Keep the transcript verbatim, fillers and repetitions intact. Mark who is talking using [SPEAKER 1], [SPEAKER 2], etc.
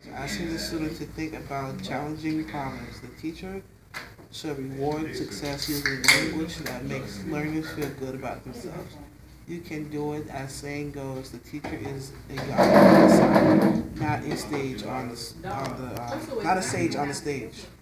[SPEAKER 1] Asking the student to think about challenging problems. The teacher should reward success using language that makes learners feel good about themselves. You can do it, as saying goes. The teacher is a guide on the side, not a stage on the on the um, not a stage on the stage.